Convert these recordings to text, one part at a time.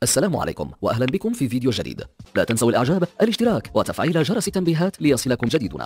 السلام عليكم وأهلا بكم في فيديو جديد. لا تنسوا الإعجاب، الاشتراك وتفعيل جرس التنبيهات ليصلكم جديدنا.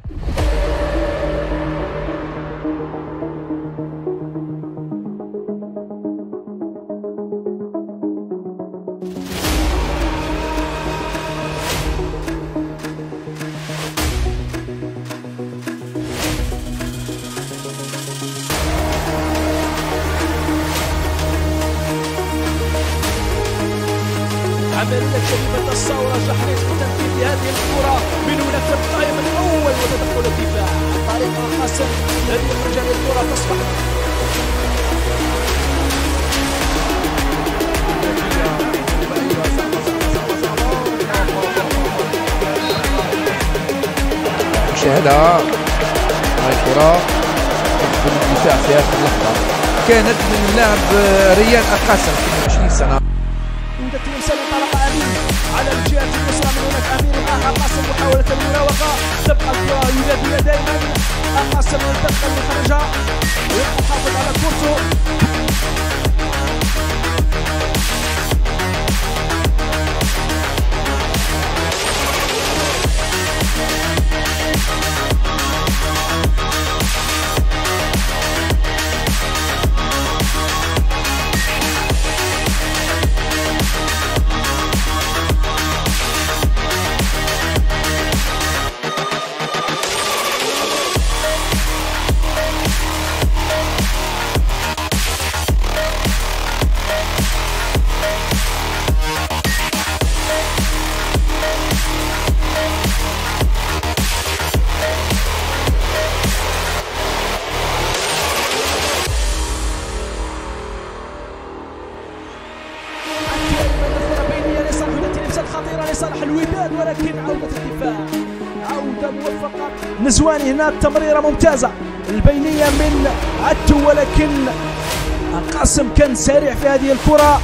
عملية شبيبة الثورة جحرت بتنفيذ هذه الكرة من هنا في التايم الأول وتدخل الدفاع عن طريق القاسم. هذه رجال الكرة تصبح مشاهدة الكرة تدخل الدفاع في هذه اللحظة كانت من اللاعب ريان القاسم في 20 سنة. تمثيل طلق امين على الجهه اليسرى من هناك امين الاخر قاسم محاوله المراوغه تبقى الكره ينادي دائما القاسم ينتقل لخرجها ويبقى حافظ على كورته. خطيرة لصالح الوداد ولكن عودة الدفاع عودة موفقة. نزواني هنا تمريرة ممتازة البينية من عتو ولكن القاسم كان سريع في هذه الكرة.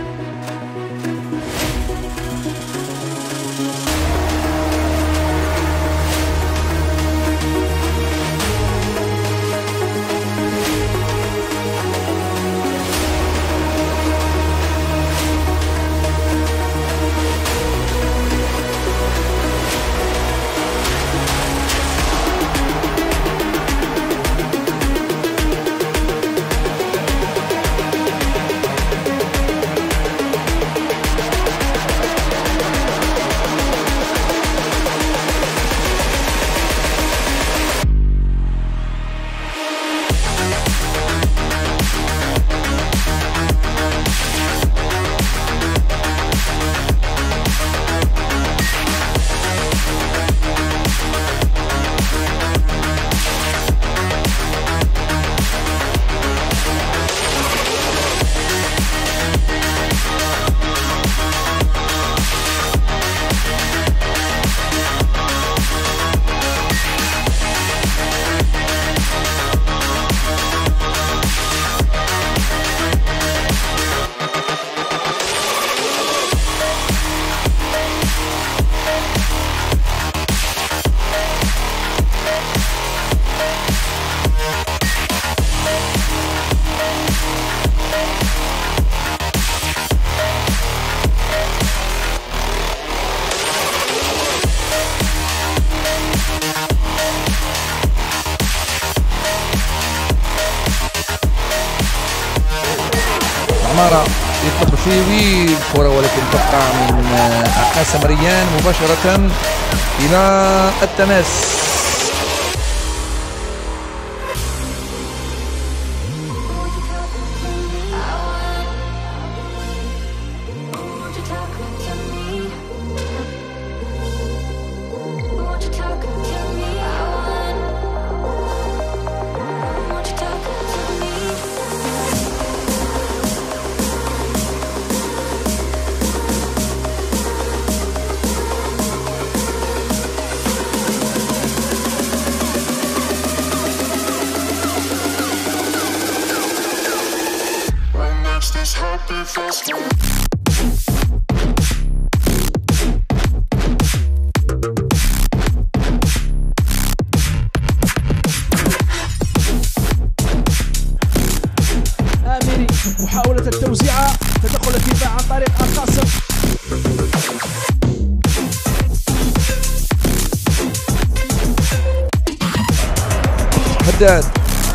عمارة يطلب فيه الكرة ولكن تبقى من قاسم ريان مباشرة إلى التماس. الوداد.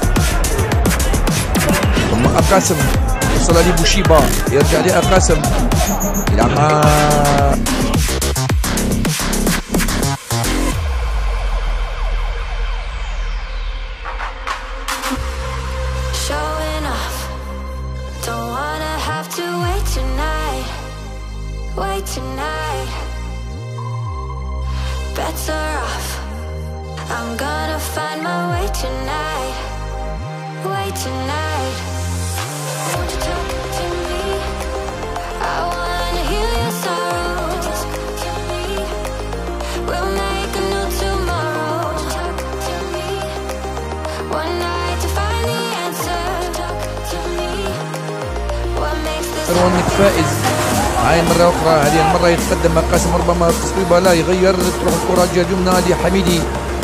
ثم أقاسم وصل لبوشيبا، يرجع لأقاسم يلعب مع tonight. Better off. I'm gonna find my way tonight. Way tonight. Won't you talk to me? I wanna heal your sorrows. Talk to me. We'll make a new tomorrow. Talk to me. One night to find the answer. Talk to me. What makes this روان فائز. هاي مرة أخرى، هذه المرة يتقدم قاسم، ربما تصويبها لا يغير، تروح الكرة جهة اليمنى لحميدي.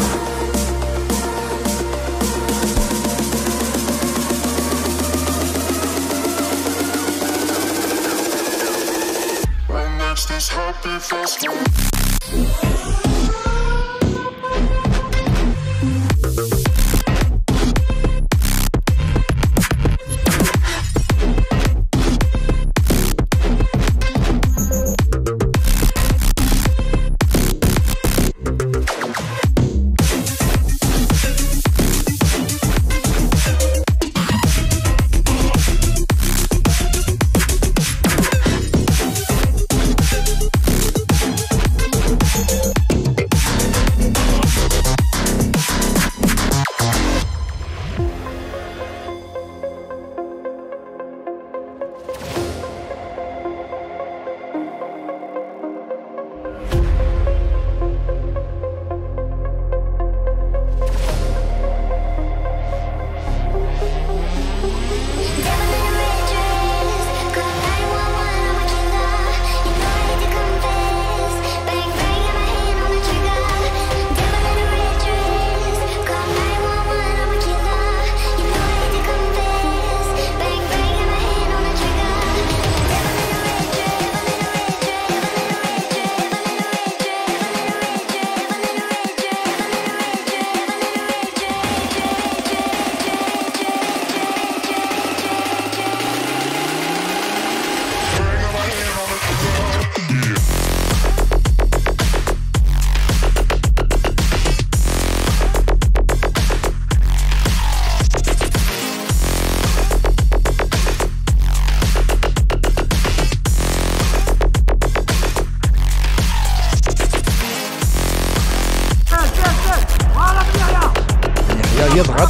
يضغط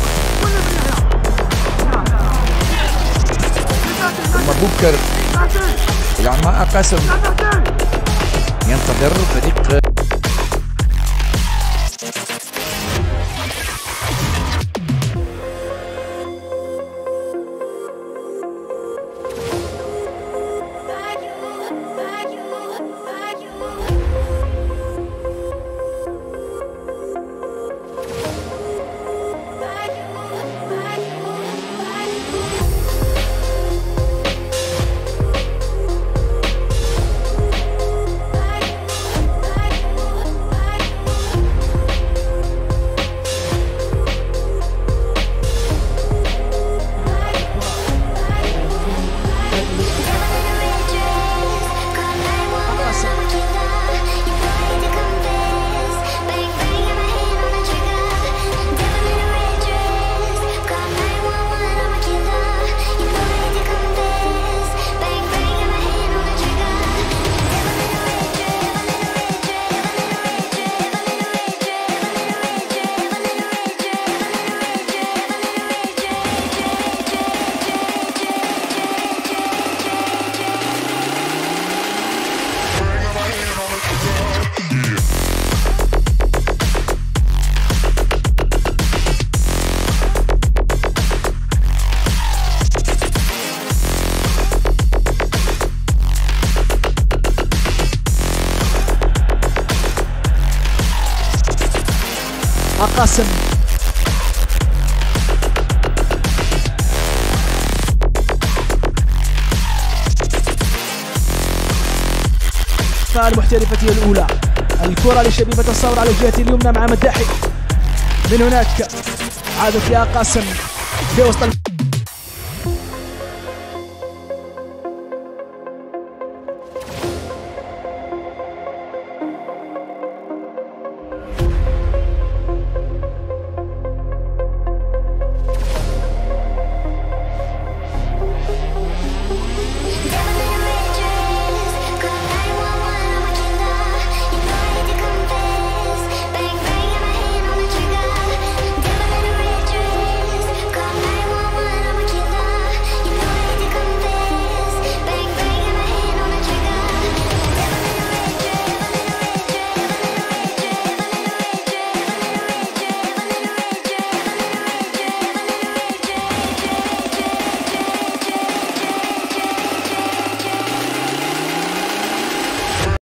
ثم بوكر يلعب مع قاسم، ينتظر فريق قاسم. فالمحترفة الأولى الكرة لشبيبة الثورة على الجهة اليمنى مع مداحي، من هناك عادت يا قاسم في وسط